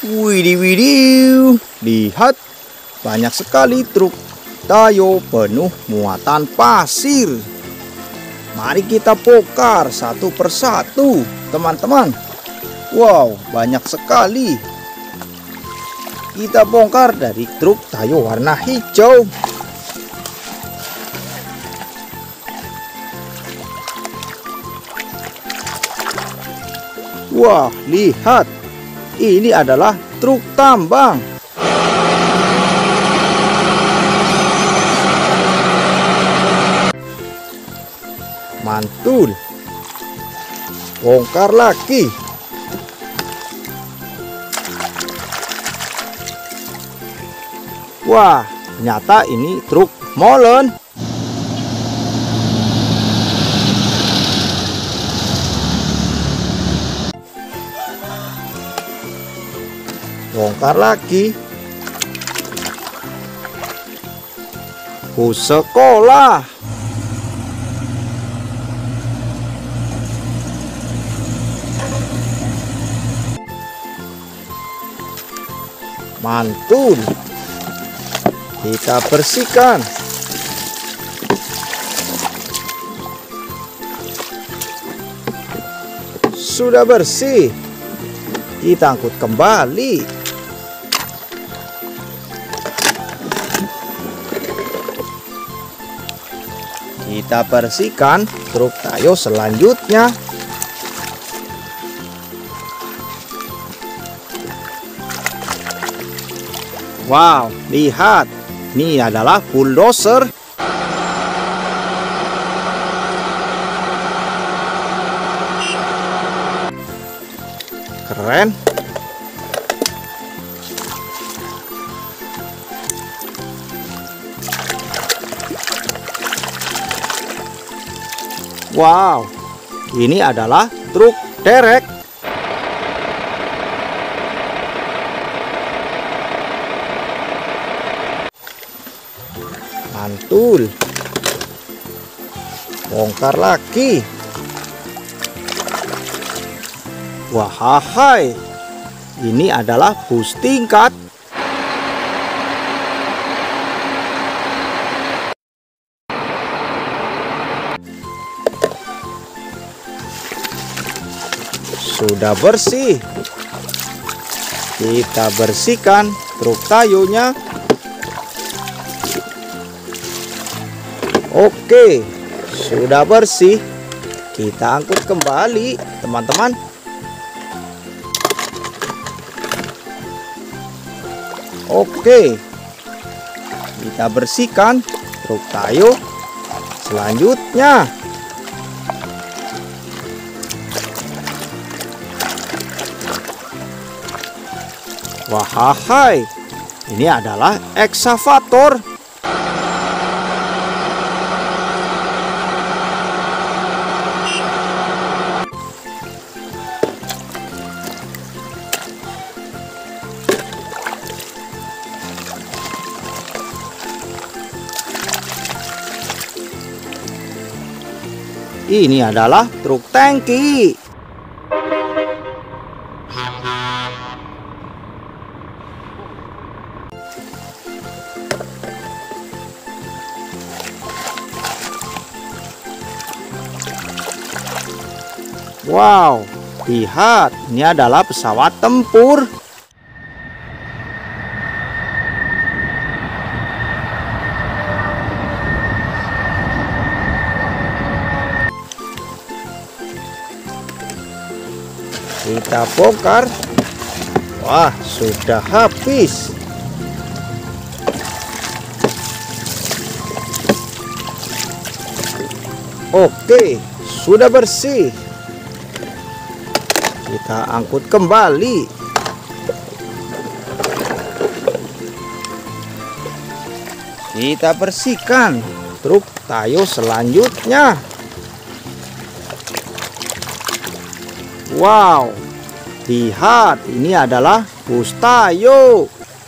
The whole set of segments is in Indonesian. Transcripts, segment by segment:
Widih, widih, lihat banyak sekali truk Tayo penuh muatan pasir. Mari kita bongkar satu persatu, teman-teman. Wow, banyak sekali. Kita bongkar dari truk Tayo warna hijau. Wah, lihat. Ini adalah truk tambang. Mantul. Bongkar lagi. Wah, ternyata ini truk molen. Bongkar lagi. Bus sekolah. Mantul. Kita bersihkan. Sudah bersih. Kita angkut kembali. Kita bersihkan truk Tayo selanjutnya. Wow, lihat. Ini adalah bulldozer. Keren. Wow, ini adalah truk derek. Mantul. Bongkar lagi. Wahai, ini adalah bus tingkat. Sudah bersih. Kita bersihkan truk Tayonya. Oke, sudah bersih. Kita angkut kembali, teman-teman. Oke, kita bersihkan truk Tayo selanjutnya. Wahai, ini adalah ekskavator. Ini adalah truk tangki. Wow, lihat, ini adalah pesawat tempur. Kita bongkar. Wah, sudah habis. Oke, sudah bersih. Kita angkut kembali. Kita bersihkan truk Tayo selanjutnya. Wow, lihat, ini adalah bus Tayo.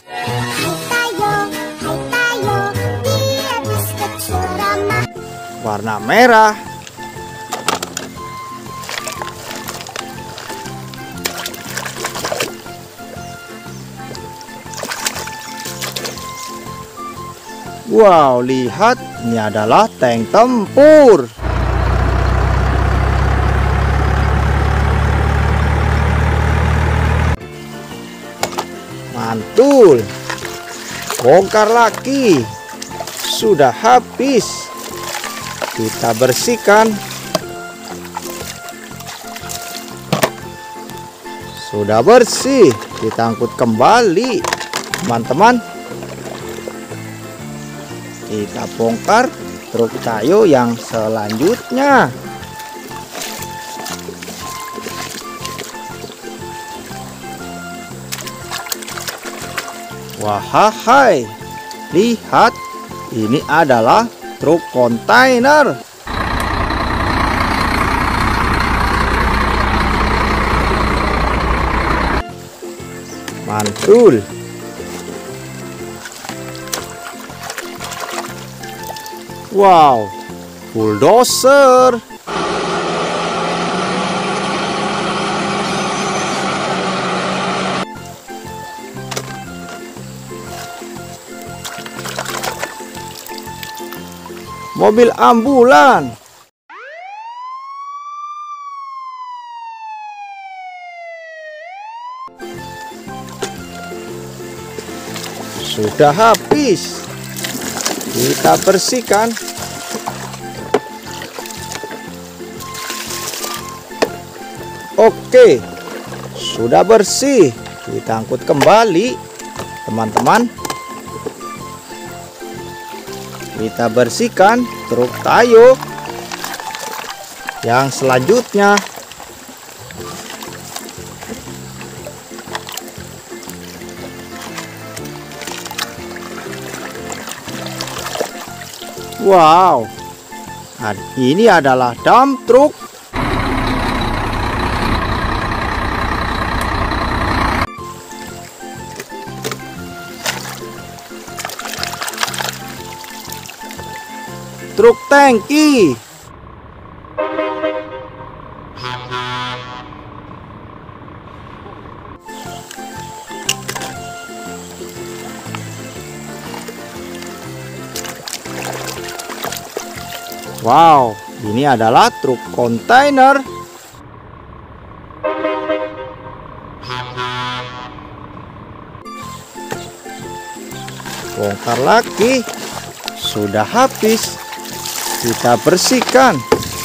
Warna merah. Wow, lihat, ini adalah tank tempur. Mantul. Bongkar lagi. Sudah habis. Kita bersihkan. Sudah bersih. Kita angkut kembali, teman-teman. Kita bongkar truk Tayo yang selanjutnya. Wahai, lihat, ini adalah truk kontainer. Mantul. Wow, bulldozer. Mobil ambulan. Sudah habis. Kita bersihkan. Oke, sudah bersih. Kita angkut kembali, teman-teman. Kita bersihkan truk Tayo yang selanjutnya. Wow, ini adalah dump truck. Truk tangki. Wow, ini adalah truk kontainer. Bongkar lagi. Sudah habis. Kita bersihkan.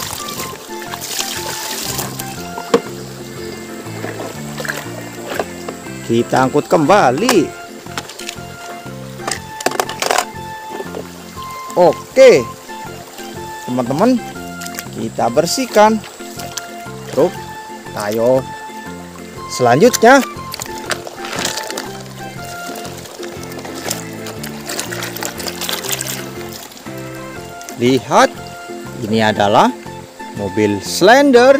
Kita angkut kembali. Oke, teman-teman, kita bersihkan truk Tayo selanjutnya. Lihat, ini adalah mobil Slender.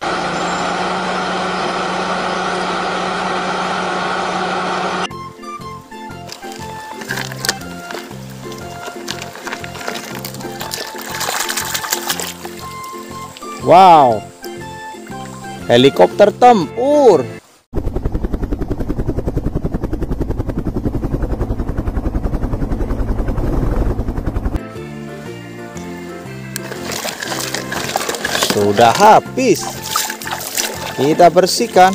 Wow, helikopter tempur. Sudah habis. Kita bersihkan.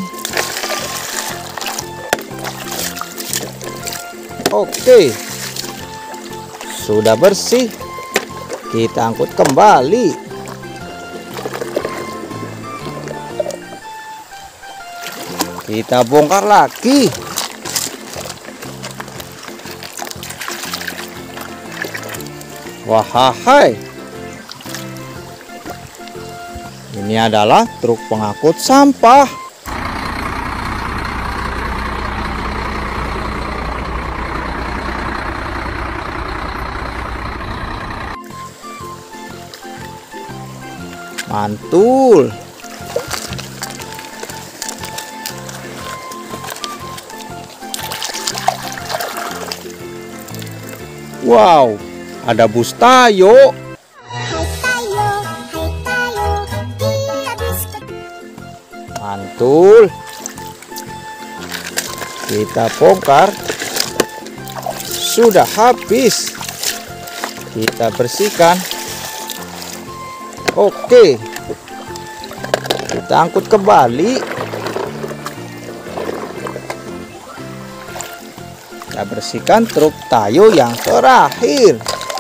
Oke, sudah bersih. Kita angkut kembali. Kita bongkar lagi. Wahai, ini adalah truk pengangkut sampah. Mantul. Wow, ada bus Tayo. Mantul. Kita bongkar. Sudah habis. kita bersihkan. Oke, kita angkut kembali. Kita bersihkan truk Tayo yang terakhir.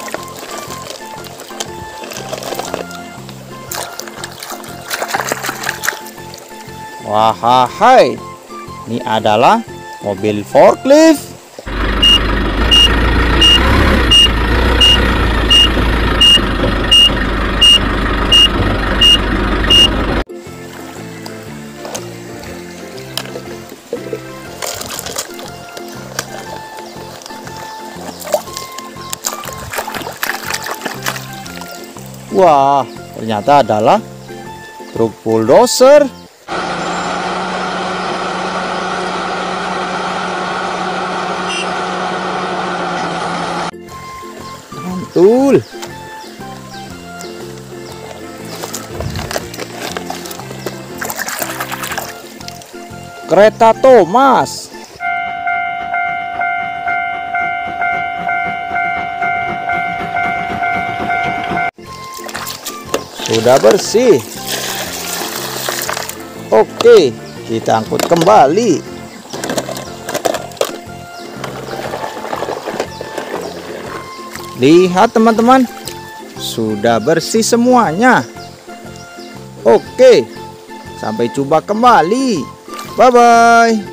Wahai, ini adalah mobil forklift. Wah, ternyata adalah truk bulldozer. Mantul. Kereta Thomas. Sudah bersih. Oke, kita angkut kembali. Lihat teman-teman, sudah bersih semuanya. Oke, sampai jumpa kembali. Bye-bye.